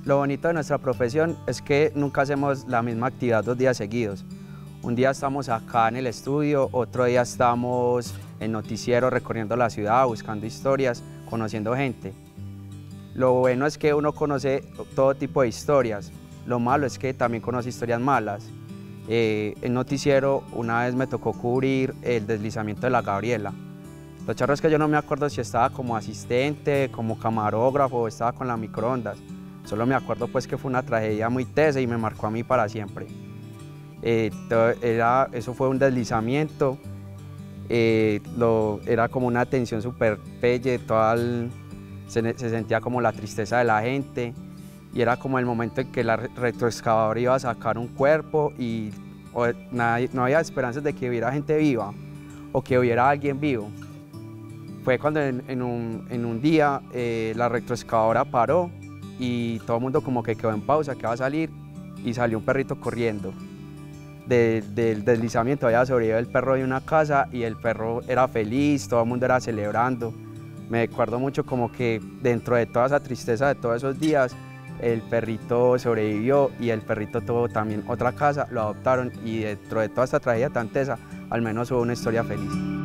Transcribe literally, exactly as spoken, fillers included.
Lo bonito de nuestra profesión es que nunca hacemos la misma actividad dos días seguidos. Un día estamos acá en el estudio, otro día estamos en noticiero recorriendo la ciudad, buscando historias, conociendo gente. Lo bueno es que uno conoce todo tipo de historias, lo malo es que también conoce historias malas. Eh, en noticiero una vez me tocó cubrir el deslizamiento de la Gabriela. Lo charro es que yo no me acuerdo si estaba como asistente, como camarógrafo o estaba con la microondas. Solo me acuerdo pues que fue una tragedia muy tesa y me marcó a mí para siempre. Eh, era, eso fue un deslizamiento, eh, lo, era como una tensión súper pelle, toda el, se, se sentía como la tristeza de la gente y era como el momento en que la retroexcavadora iba a sacar un cuerpo y o, nadie, no había esperanzas de que hubiera gente viva o que hubiera alguien vivo. Fue cuando en, en, un, en un día eh, la retroexcavadora paró y todo el mundo como que quedó en pausa, que va a salir, y salió un perrito corriendo. De, del deslizamiento había sobrevivido el perro de una casa y el perro era feliz, todo el mundo era celebrando. Me acuerdo mucho como que dentro de toda esa tristeza de todos esos días, el perrito sobrevivió y el perrito tuvo también otra casa, lo adoptaron y dentro de toda esta tragedia tan tesa, al menos hubo una historia feliz.